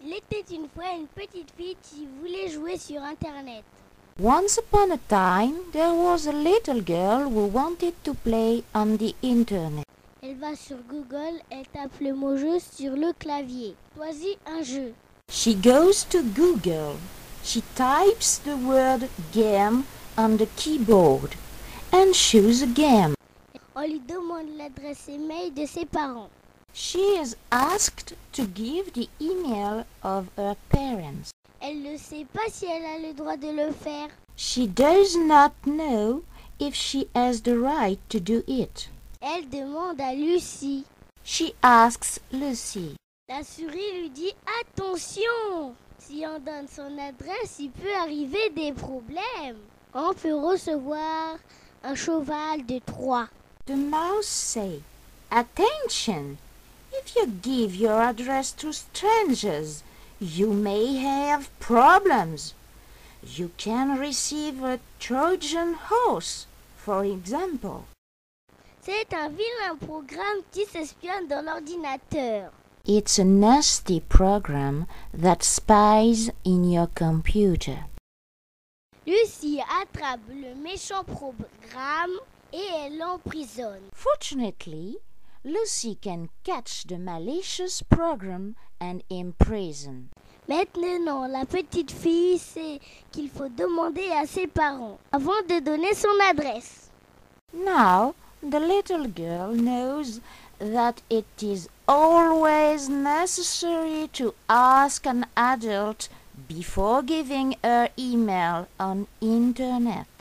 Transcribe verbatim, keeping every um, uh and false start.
Il était une fois une petite fille qui voulait jouer sur Internet. Once upon a time, there was a little girl who wanted to play on the internet. Elle va sur Google, elle tape le mot jeu sur le clavier. Choisis un jeu. She goes to Google. She types the word game on the keyboard and chooses a game. On lui demande l'adresse email de ses parents. She is asked to give the email of her parents. Elle ne sait pas si elle a le droit de le faire. She does not know if she has the right to do it. Elle demande à Lucie. She asks Lucy. La souris lui dit « Attention ! Si on donne son adresse, il peut arriver des problèmes. On peut recevoir un cheval de Troie. » The mouse say, "Attention! If you give your address to strangers, you may have problems. You can receive a Trojan horse, for example." C'est un vilain programme qui s'espionne dans l'ordinateur. It's a nasty program that spies in your computer. Lucie attrape le méchant programme et elle l'emprisonne. Fortunately, Lucy can catch the malicious program and imprison. Maintenant, la petite fille sait qu'il faut demander à ses parents avant de donner son adresse. Now, the little girl knows that it is always necessary to ask an adult before giving her email on internet.